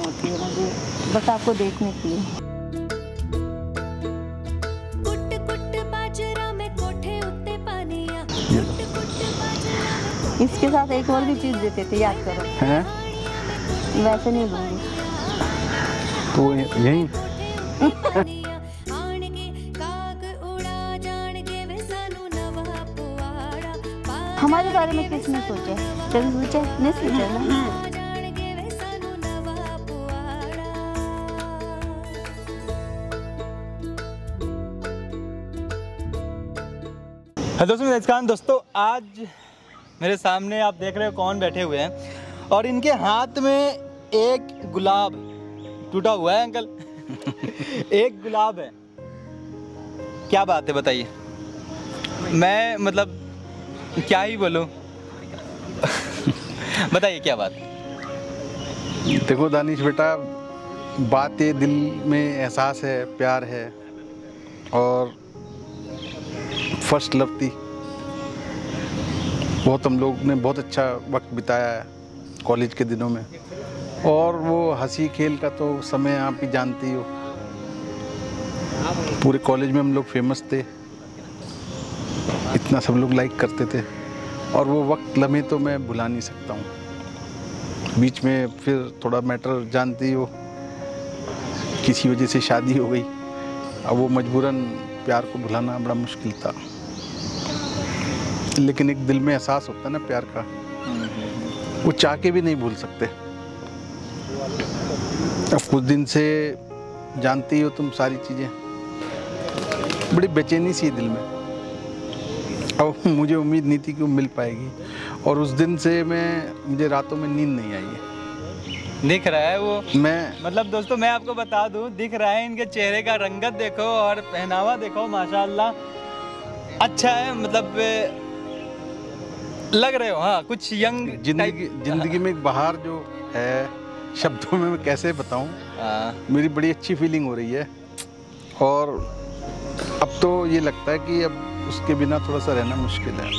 होती है मुझे बस आपको देखने की। इसके साथ एक और भी चीज देते थे, याद करो। हैं? वैसे नहीं दूंगी तो यही हमारे बारे में किसने सोचा? कभी सोचा? नहीं सोचा ना। हेलो दोस्तों, आज मेरे सामने आप देख रहे हो कौन बैठे हुए हैं और इनके हाथ में एक गुलाब टूटा हुआ है अंकल। एक गुलाब है। क्या बात है बताइए। मैं मतलब क्या ही बोलूं। बताइए क्या बात। देखो दानिश बेटा, बात ये दिल में एहसास है, प्यार है और फर्स्ट लव थी। बहुत हम लोग ने बहुत अच्छा वक्त बिताया है कॉलेज के दिनों में, और वो हंसी खेल का तो समय आप ही जानती हो। पूरे कॉलेज में हम लोग फेमस थे, इतना सब लोग लाइक करते थे, और वो वक्त लम्हे तो मैं भुला नहीं सकता हूँ। बीच में फिर थोड़ा मैटर जानती हो, किसी वजह से शादी हो गई। अब वो मजबूरन प्यार को भुलाना बड़ा मुश्किल था, लेकिन एक दिल में एहसास होता है ना प्यार का, वो चाह के भी नहीं भूल सकते। अब कुछ दिन से जानती हो तुम सारी चीज़ें, बड़ी बेचैनी सी दिल में। अब मुझे उम्मीद नहीं थी कि वो मिल पाएगी, और उस दिन से मुझे रातों में नींद नहीं आई है। दिख रहा है वो। मैं मतलब दोस्तों मैं आपको बता दूं, दिख रहा है। इनके चेहरे का रंगत देखो और पहनावा देखो, माशाल्लाह अच्छा है। मतलब लग रहे हो हाँ कुछ यंग। जिंदगी में एक बहार जो है, शब्दों में मैं कैसे बताऊं। मेरी बड़ी अच्छी फीलिंग हो रही है, और अब तो ये लगता है कि अब उसके बिना थोड़ा सा रहना मुश्किल है।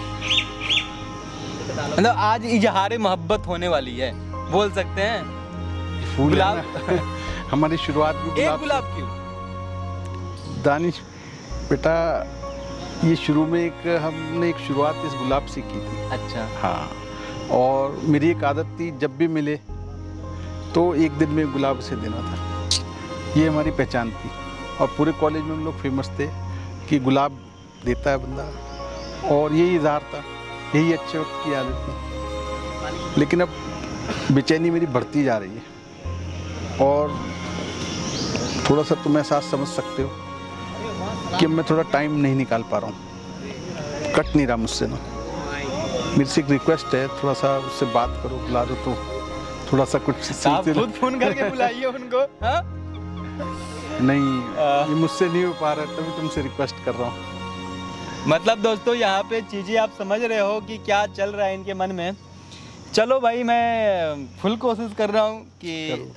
मतलब आज इजहार मोहब्बत होने वाली है, बोल सकते हैं। फूल गुलाब हमारी शुरुआत भी एक गुलाब क्यों? दानिश बेटा, ये शुरू में हमने एक शुरुआत इस गुलाब से की थी। अच्छा। हाँ, और मेरी एक आदत थी, जब भी मिले तो एक दिन में गुलाब से देना था। ये हमारी पहचान थी, और पूरे कॉलेज में हम लोग फेमस थे कि गुलाब देता है बंदा, और यही इज़हार था, यही अच्छे वक्त की आदत थी। लेकिन अब बेचैनी मेरी बढ़ती जा रही है, और थोड़ा सा तुम एहसास समझ सकते हो कि मैं थोड़ा टाइम नहीं निकाल पा रहा हूँ, कट नहीं रहा मुझसे ना। मेरी से एक रिक्वेस्ट है, थोड़ा सा उससे बात करो, बुला दो तो थोड़ा सा कुछ। आप खुद फोन करके बुलाइए उनको। हाँ? नहीं, ये मुझसे नहीं हो पा रहा, तभी तुमसे रिक्वेस्ट कर रहा हूँ। मतलब दोस्तों यहाँ पे चीज़ें आप समझ रहे हो कि क्या चल रहा है इनके मन में। चलो भाई, मैं फुल कोशिश कर रहा हूँ कि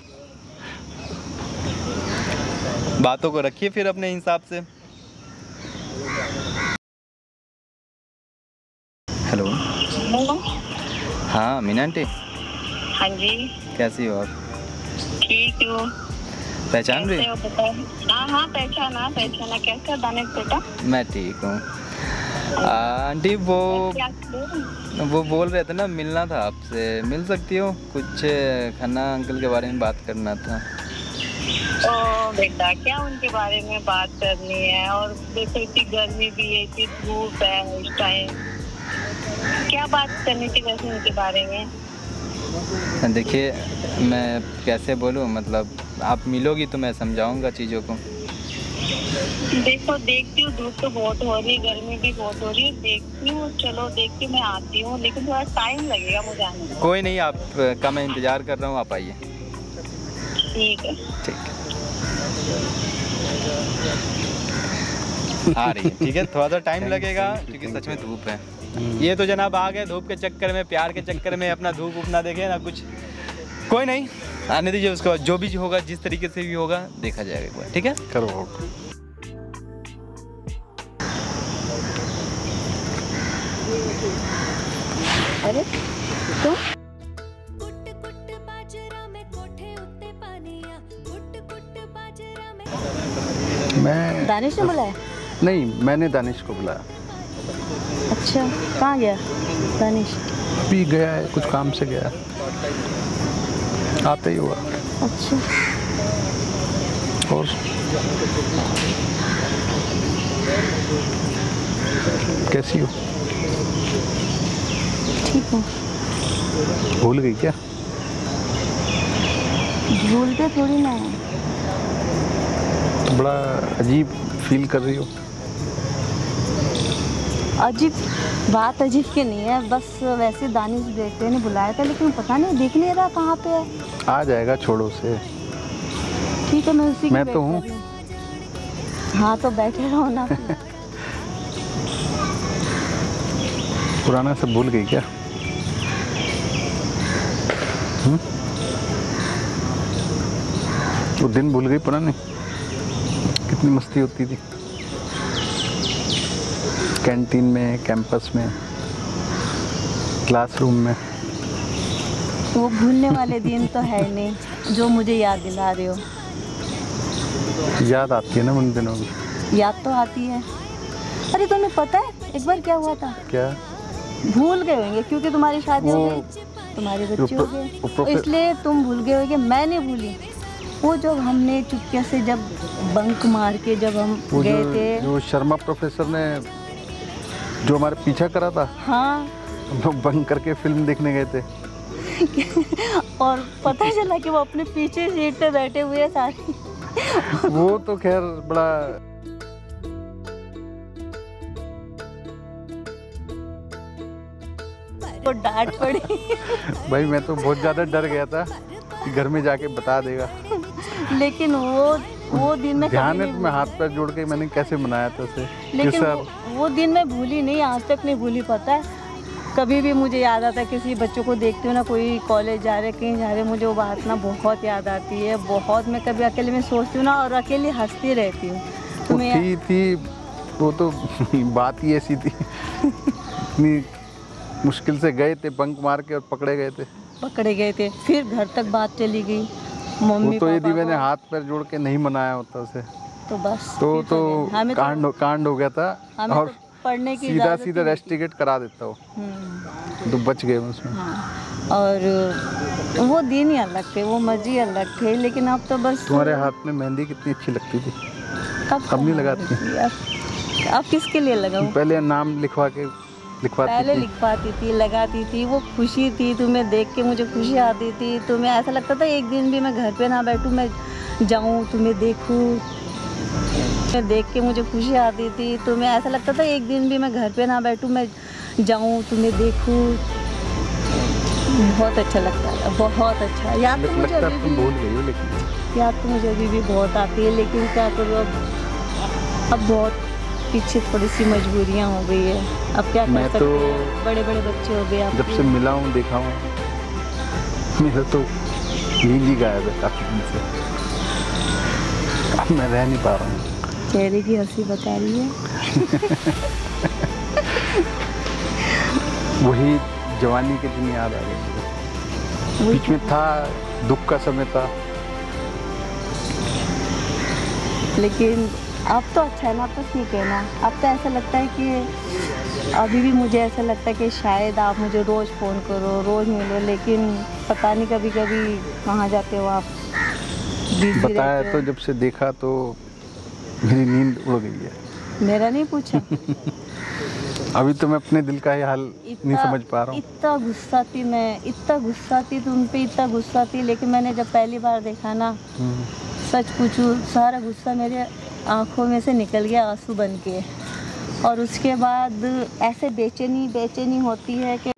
बातों को रखिए फिर अपने हिसाब से। हेलो। हाँ मीना आंटी। हाँ जी। कैसी हो आप? ठीक हूँ। पहचान रही? हाँ हाँ पहचाना। कैसा दानिश बेटा? मैं ठीक हूँ आंटी। वो बोल रहे थे ना, मिलना था आपसे। मिल सकती हो? कुछ खन्ना अंकल के बारे में बात करना था। ओ बेटा, क्या उनके बारे में बात करनी है? और देखो इतनी गर्मी भी है, इतनी धूप है इस टाइम, क्या बात करनी थी वैसे उनके बारे में? देखिए मैं कैसे बोलूँ, मतलब आप मिलोगी तो मैं समझाऊंगा चीज़ों को। देखो देखती हूँ, धूप तो बहुत हो रही है, गर्मी भी बहुत हो रही है, देखती हूँ। चलो देखती हूँ, मैं आती हूँ, लेकिन थोड़ा टाइम लगेगा मुझे आने में। कोई नहीं, आपका मैं इंतज़ार कर रहा हूँ, आप आइए। ठीक है। ठीक है, आ रही है। ठीक है, थोड़ा सा टाइम लगेगा क्योंकि सच में धूप है। ये तो जनाब आ गए धूप के चक्कर में, प्यार के चक्कर में, अपना धूप अपना देखे ना कुछ। कोई नहीं, आने दीजिए उसको, जो भी होगा जिस तरीके से भी होगा देखा जाएगा एक बार। ठीक है, करो। अरे तो मैं दानिश ने बुलाया? नहीं, मैंने दानिश को बुलाया। अच्छा, कहाँ गया दानिश? अभी गया है, कुछ काम से गया है, आते ही हुआ। अच्छा। और कैसी हो? ठीक हूँ। भूल गई क्या? भूलते थोड़ी ना है। तो बड़ा अजीब फील कर रही हो। अजीब बात अजीब की नहीं है, बस वैसे दानिश बेटे ने बुलाया था, लेकिन पता नहीं दिख नहीं रहा कहाँ पे है। आ जाएगा, छोड़ो उसे। ठीक है, मैं उसी की मैं वेट तो कर हूँ। रही हूँ। हाँ तो बैठे रहो ना। पुराना सब भूल गई क्या? वो दिन भूल गई पुराने? कितनी मस्ती होती थी कैंटीन में, कैंपस में, क्लासरूम में। वो भूलने वाले दिन तो है नहीं जो मुझे याद दिला रहे हो। याद आती है ना उन दिनों की। याद तो आती है। अरे तुम्हें पता है एक बार क्या हुआ था? क्या? भूल गए होंगे क्योंकि तुम्हारी शादी हो वो- गई, तुम्हारे जो बच्चे हो वो गए, प्रोफे- इसलिए तुम भूल गए होगे। मैं नहीं भूली। वो जब हमने चुपके से जब बंक मार के जब हम वो गए थे। जो शर्मा प्रोफेसर ने जो हमारे पीछा करा था, हाँ। हम लोग बंक करके फिल्म देखने गए थे। और पता चला कि वो अपने पीछे सीट पे बैठे हुए हैं सारे। वो तो खैर बड़ा वो डांट पड़ी। भाई, मैं तो बहुत ज़्यादा डर गया था कि घर में जाके बता देगा। लेकिन वो दिन मैं ध्यान कभी है, नहीं मैं हाथ पैर जोड़ के मैंने कैसे मनाया था उसे कि लेकिन सर। वो दिन मैं भूली नहीं, आज तक नहीं भूली। पता है कभी भी मुझे याद आता है, किसी बच्चों को देखती हूँ ना, कोई कॉलेज जा रहे कहीं जा रहे, मुझे वो बात ना बहुत याद आती है। बहुत मैं कभी अकेले में सोचती हूँ ना, और अकेले हंसती रहती हूँ। वो तुम्हें थी वो तो बात ही ऐसी थी। इतनी मुश्किल से गए थे, बंक मार के, और पकड़े गए थे। पकड़े गए थे, फिर घर तक बात चली गई। वो मम्मी तो यदि पापा मैंने को, हाथ पैर जोड़ के नहीं मनाया होता उसे तो बस तो फिर गए। हमें कांड हो गया था। हमें और तो पढ़ने की सीधा इजाज़त सीधा ही नहीं रेस्टिकेट करा देता हो, थी। तो बच गए उसमें। हाँ। और वो दिन ही अलग थे, वो मजे ही अलग थे। लेकिन अब तो बस तुम्हारे हाथ में मेहंदी कितनी अच्छी लगती थी। अब नहीं लगाती? अब किसके लिए लगाऊं? पहले नाम लिखवाती पहले थी। लिखवाती थी, लगाती थी। वो खुशी थी, तुम्हें देख के मुझे खुशी आती थी। तुम्हें ऐसा लगता था एक दिन भी मैं घर पे ना बैठूं, मैं जाऊं तुम्हें देखूं। मैं देख के मुझे खुशी आती थी। तुम्हें ऐसा लगता था एक दिन भी मैं घर पे ना बैठूं, मैं जाऊं तुम्हें देखूं। बहुत अच्छा लगता था, बहुत अच्छा। याद तो मुझे लगता अभी तुम भी भूल गई हो, लेकिन याद तो मुझे अभी भी बहुत आती है। लेकिन क्या करूँ, अब बहुत पीछे थोड़ी सी मजबूरियाँ हो गई है। अब क्या कर मैं सकते तो हैं, बड़े बड़े बच्चे हो गए। जब से मिला हूँ, देखा हूँ, मेरा तो नींद ही गायब है काफी दिन से। अब मैं रह नहीं पा रहा हूँ। चेहरे की हंसी बता रही है। वही जवानी के दिन याद आ गए मुझे। बीच में था, दुख का समय था। लेकिन अब तो अच्छा है ना, अब तो ठीक है ना। अब तो ऐसा लगता है कि अभी भी मुझे ऐसा लगता है कि शायद आप मुझे रोज़ फ़ोन करो, रोज़ मिलो। लेकिन पता नहीं कभी कभी कहाँ जाते हो आप, बिजी बताया रहते तो हो। जब से देखा तो मेरी नींद उड़ गई है। मेरा नहीं पूछा। अभी तो मैं अपने दिल का ये हाल नहीं समझ पा रहा हूँ। इतना गुस्सा थी मैं, इतना गुस्सा थी तुम पे, इतना गुस्सा थी। लेकिन मैंने जब पहली बार देखा ना, सच पूछूं, सारा गुस्सा मेरे आंखों में से निकल गया आंसू बन के। और उसके बाद ऐसे बेचैनी होती है कि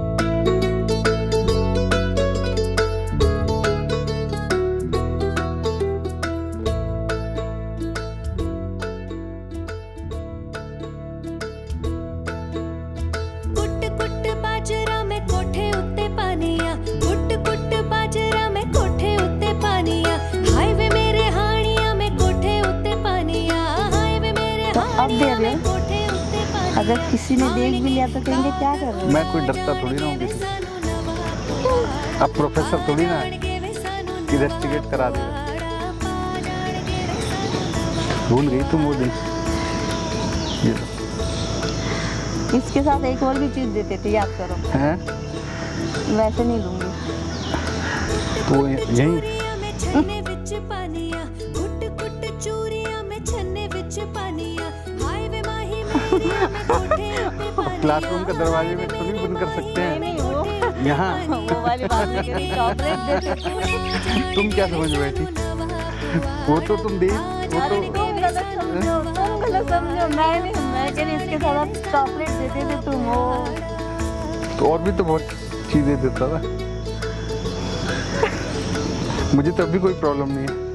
अब दे रहे हो। अगर किसी ने देख भी लिया तो कहेंगे क्या कर रहे हो। मैं कोई डरता थोड़ी ना हूँ किसी से। अब प्रोफेसर थोड़ी ना है कि रेस्टिकेट करा देगा। भूल गई तुम वो दिन। ये लो। इसके साथ एक और भी चीज देते थे, याद करो। हैं? वैसे नहीं लूंगी। तो यही क्लासरूम के दरवाजे में तो नहीं बंद कर सकते हैं। नहीं वो यहाँ वो वाली बात नहीं करी, चॉकलेट देते थे। तुम क्या समझ बैठी? वो तो तुम दे, वो अरे तो तुम गलत समझो, मैं नहीं, मैं कह रही इसके साथ आप चॉकलेट देते थे तुम। वो और भी तो बहुत चीजें देता था। मुझे तो अभी कोई प्रॉब्लम नहीं है।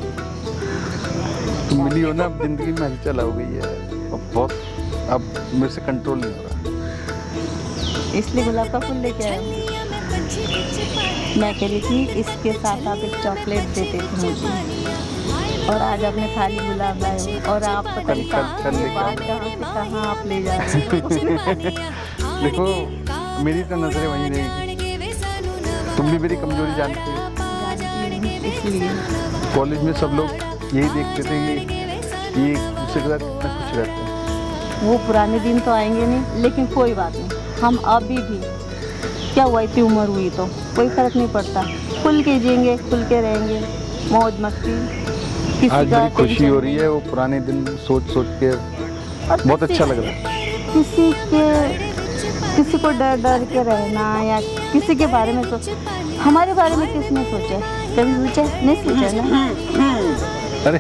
तुम मिली हो ना, अब जिंदगी में हलचल हो गई है। अब बहुत, अब मेरे से कंट्रोल नहीं हो रहा। इसलिए गुलाब का फूल लेके आए। मैं कह रही थी इसके साथ आप एक चॉकलेट देते थे मुझे, और आज आपने खाली गुलाब लाए हो। और आप पता नहीं कल ये बात कहाँ से कहाँ आप ले जा रहे हो। देखो, मेरी तो नजरें वहीं रहेगी। तुम भी मेरी कमजोरी जानती हो। इसलिए कॉलेज में सब लोग यही देखते थे कि ये एक दूसरे के साथ कितना खुश रहते हैं। वो पुराने दिन तो आएंगे नहीं, लेकिन कोई बात नहीं, हम अभी भी, क्या हुआ इतनी उम्र हुई तो कोई फर्क नहीं पड़ता। खुल के जिएंगे, खुल के रहेंगे, मौज मस्ती। आज बड़ी खुशी हो रही है, वो पुराने दिन सोच सोच के बहुत अच्छा लग रहा है। किसी को डर डर के रहना या किसी के बारे में सोच, हमारे बारे में किसने सोचा? कभी सोचा? नहीं सोचा ना। अरे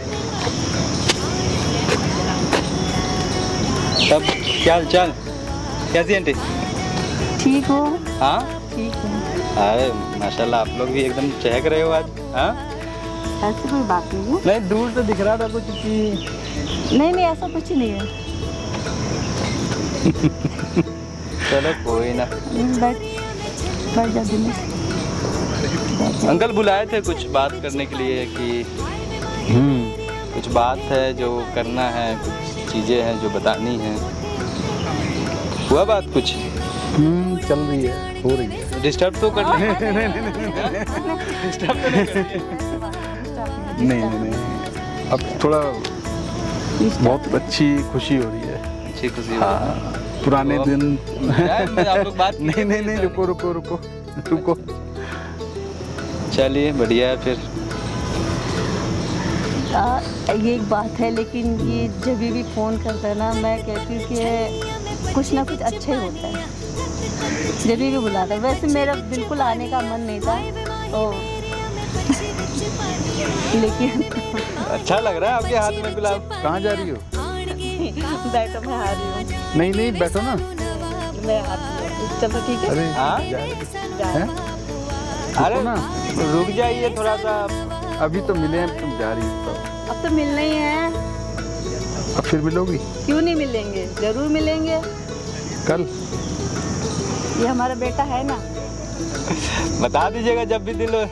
तब क्या हाल चाल, कैसी आंटी? ठीक हो? हाँ ठीक है। अरे माशाल्लाह, आप लोग भी एकदम चहक रहे हो आज। हाँ ऐसी कोई बात नहीं है। नहीं, दूर से दिख रहा था कुछ कि नहीं नहीं, ऐसा कुछ नहीं है। चलो कोई ना। बैठ जा दिनेश। अंकल बुलाए थे कुछ बात करने के लिए कि कुछ बात है जो करना है, कुछ चीज़ें हैं जो बतानी है। हुआ बात कुछ? चल रही है, हो रही है। डिस्टर्ब तो कर नहीं डिस्टर्ब तो नहीं कर रही है? नहीं, अब थोड़ा बहुत अच्छी खुशी हो रही है। अच्छी खुशी हो हाँ, पुराने तो दिन। आप लोग बात नहीं, रुको। चलिए बढ़िया है फिर। ये एक बात है, लेकिन ये जब भी फ़ोन करता है ना, मैं कहती हूँ कि कुछ ना कुछ अच्छा ही होता है। जब भी बुलाता है, वैसे मेरा बिल्कुल आने का मन नहीं था तो लेकिन अच्छा लग रहा है आपके हाथ में गुलाब। कहाँ जा रही हो? बैठो, मैं आ रही हूँ। नहीं, बैठो ना। मैं आती हूँ, चलो ठीक है। अरे हाँ? हैं? अरे रुको ना, रुक जाइए थोड़ा सा। अभी तो मिले हैं, तुम जा रही हो तो। अब तो मिलना ही है। अब फिर मिलोगी? क्यों नहीं मिलेंगे, जरूर मिलेंगे। कल? ये हमारा बेटा है ना। बता दीजिएगा जब भी दिल हो।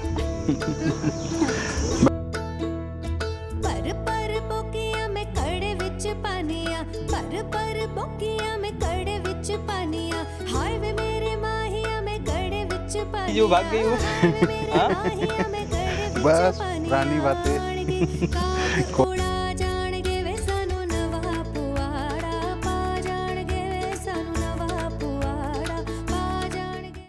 पर बोकिया में कड़े विच पानिया, पर बोकिया में कड़े विच पानिया, हाय वे मेरे माहिया में कड़े विच पानिया। जो भाग गई हो। हाँ? बस पुरानी बातें।